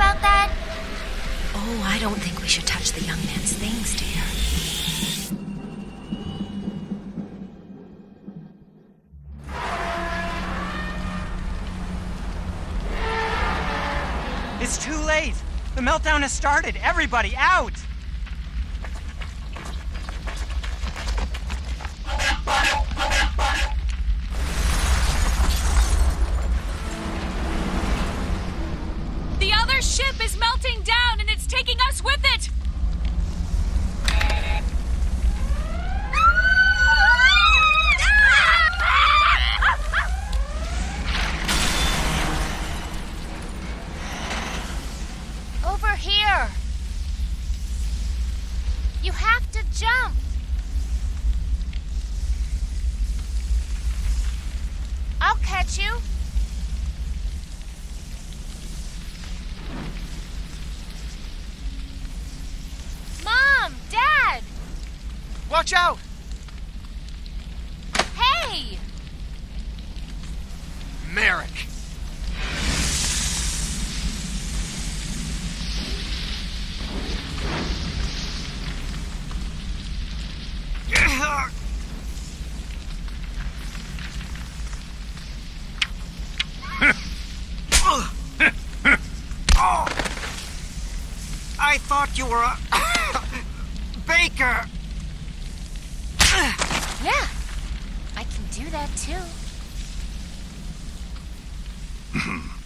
about that? Oh, I don't think we should touch the young man's things, dear. It's too late! The meltdown has started! Everybody, out! The other ship is melting down and it's taking us with it! Over here. You have to jump. I'll catch you. Mom, Dad. Watch out! Hey! Merrick! I thought you were a baker. Yeah, I can do that too.